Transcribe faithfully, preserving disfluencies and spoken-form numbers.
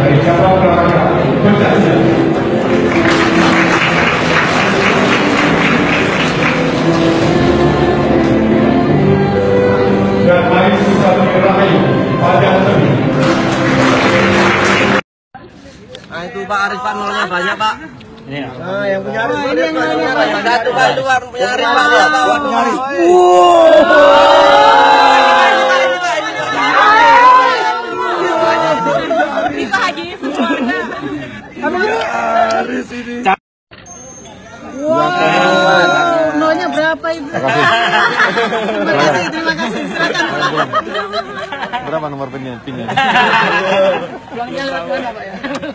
dari cabang olahraga pencaksilat. Dan main sisa Rahayu pada tadi. Nah itu Pak Aris Pak nolnya banyak Pak. Ini ya. Nah yang punya Aris Pak yang satu Pak itu Pak punya Aris Pak. Punya Aris. Bisa lagi semuanya. Aris ini. Wow, nolnya berapa Ibu? Terima kasih, terima kasih. Silakan pulang. Berapa nomor pinnya? Pinnya. Uangnya lewat mana Pak ya?